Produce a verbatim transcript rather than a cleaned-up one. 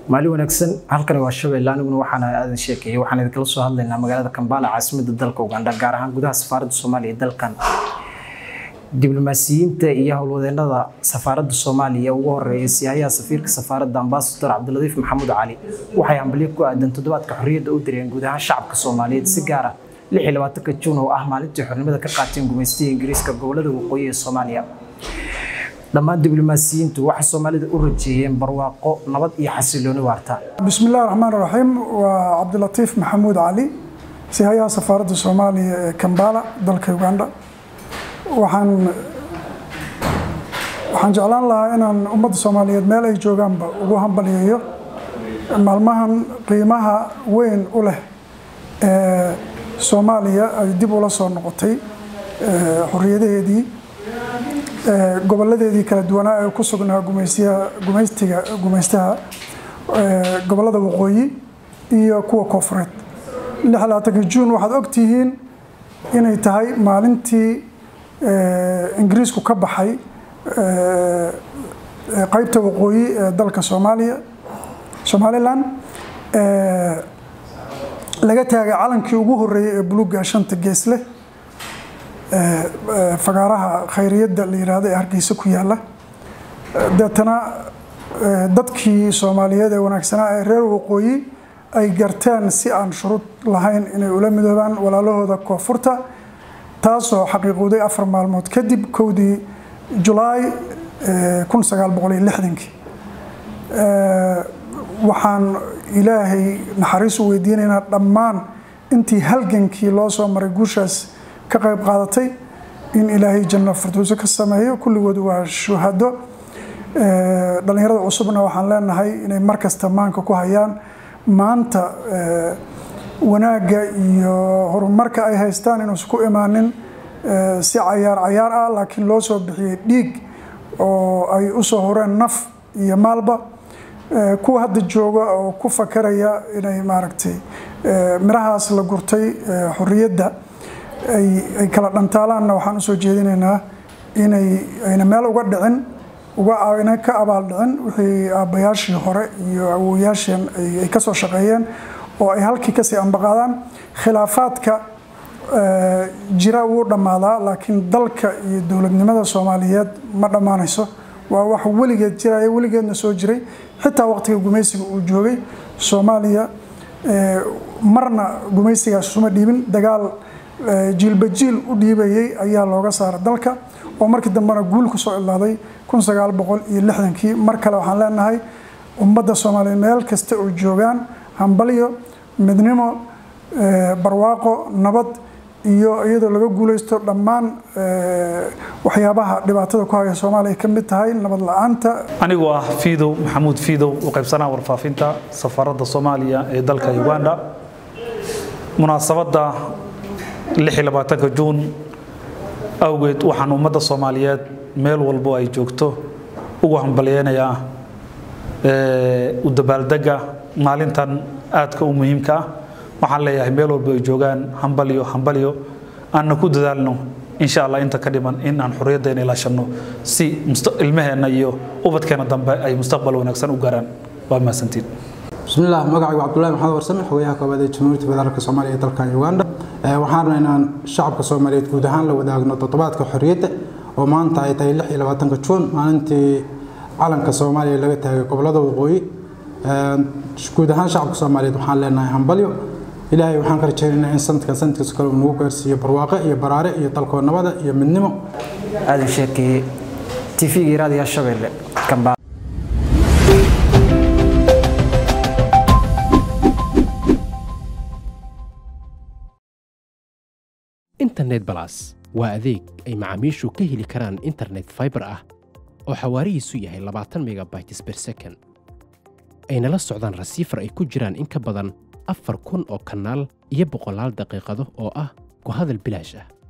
maalin wanaagsan halkan waa Shabeelle aniguna waxaan aadan sheekay waxaan idin soo hadlaynaa magaalada Kampala caasimadda dalka Uganda gaar ahaan gudaha safaaradda Soomaaliya dalkan diblomaasiyiinta iyo howlwadeennada safaaradda Soomaaliya ugu horeeyay siyaaya safiirka safaaradda Ambassador Cabdiladiif Maxamuud Cali waxay ambalyo ku aadan toddobaadka xorriyadda u direen gudaha shacabka Soomaaliyeed si gaar ah lix iyo labaatanka Juun oo ah maalintii xornimada ka qaateen gumaystiga Ingiriiska gobolada waqooyi ee Soomaaliya dhammaan diblomaasiyiintu waxa Soomaalida u rajeeyeen barwaaqo nabad iyo xasilooni waarta. Bismillahir Rahmanir Rahiim wa Cabdiladiif Maxamuud Cali siyaaya safaaradda Soomaaliya ee Kampala dalka Uganda waxaan waxaan jeclaan lahaa inaan ummadda Soomaaliyeed meel ay joogaanba ugu hambaliyeeyo maalmahan qiimaha weyn u leh ee Soomaaliya ay dib ula soo noqotay xorriyadeedii goboladeedii kala duwanaa ee ku sugnaa gumaysiga gumaystiga gumaystaha gobolada waqooyi iyo kuwa koonfureed lix iyo labaatanka Juun waxaad ogtihiin inay tahay maalintii Ingiriisku ka baxay qaybta waqooyi ee dalka Soomaaliya Somaliland laga taagay calankii ugu horeeyay ee buluuga shanta gees leh fagaaraha khayriyada la yiraahdo ee Hargeysa ku yaala dadana dadkii Soomaaliyeed ee wanaagsanaa ee reer waqooyi ay gartaan si aan shuruud lahayn inay ula midoobaan walaalahooda koonfurta taasoo xaqiiqooday afar maalmood kadib kowdii July kun sagaal boqol iyo lixdan waxaan Ilaahay naxariis u weydiinaynaa dhammaan intii halgankii loo soo maray guushaas ka qayb qaadatay in Ilaahay janno firdawsi ka sameeyo kulligood waa shuhado dhalinyarada cusubna waxaan leenahay inay markasta maanka ku hayaan maanta wanaaga iyo horumarka ay haystaan inuu isku imaanin si cayaar cayaar ah laakiin loo soo bixiyay dhiig oo ay u soo horeen naf iyo maalba kuwa hadda jooga oo ku fakaraya inay maaragtay mirahaas la gurtay xorriyadda ay ay kala dhantaalaan waxaan u soo jeedinaynaa inay ayna meel uga dhicin uga ayna ka abaal dhicin wixii aabayaashii hore iyo awooyaasheen ay ka soo shaqeeyeen oo ay halkii ka sii ambaqadaan khilaafaadka jira uu dhamaadaa laakiin dalka iyo dawladnimada Soomaaliyeed ma dhamaanayso waa wax weligeed jiray weligeedna soo jiray xitaa waqtiga gumaysiga uu joogay Soomaaliya marna gumaysigaas suma dhiibin dagaal jiilba jiil u dhiibayay ayaa looga saaray dalka oo markii dambena guul ku soo ilaaday kun sagaal boqol iyo lixdan kii mar kale waxaan leenahay ummadda Soomaaliyeed meel kasta oo joogaan hambaliyo midnimo barwaaqo nabad iyo iyadoo laga guuleysto dhammaan waxyaabaha dhibaatada ku haya Soomaaliya ka mid tahay nabad la'aanta anigu ah Fiidow Maxamuud Fiidow oo qaybsanaa warfaafinta safaaradda Soomaaliya ee dalka Uganda munaasabada lix iyo labaatanka Juun awgeed waxaan ummadda Soomaaliyeed meel walba ay joogto ugu hambalyeynaya ee u dabaaldega maalintan aadka u muhiimka ah waxaan leeyahay meel walba ay joogaan hambaliyo hambaliyo aan ku dadaalno insha Allah inta ka dhiman in aan xorriyaddeena ilaashano si ilmaheena iyo ubadkeena dambe ay mustaqbal wanaagsan u gaaraan waa maasantiin bismillah magacaygu Cabdullaahi Maxamed Warsame xogayaha koobaad ee Jamhuuriyadda Federaalka Soomaaliya ee dalka Uganda waxaan rabnaa inaan shacabka Soomaaliyeed guud ahaan la wadaagno toddobaadka xorriyadda oo maanta ay tahay lix iyo labaatanka Juun maalintii calanka Soomaaliya laga taagay gobolada waqooyi guud ahaan shacabka Soomaaliyeed waxaan leenahay hambalyo Ilaahay waxaan ka rajaynaynaa in sanadkan sanadkiisa kale uu nagu gaarsiiyo barwaaqo iyo baraare iyo dalka nabada iyo midnimo aadan sheekay T V-ga raadiyaha Shabeelle Kampala internet plus waa adeeg ay macaamiishu ka heli karaan internet fiber ah oo xawaarihiisu yahay labaatan megabytes per second ayna la socdaan rasiifar ay ku jiraan in ka badan afar kun oo kanaal iyo boqolaal daqiiqado oo ah ku hadal bilaash ah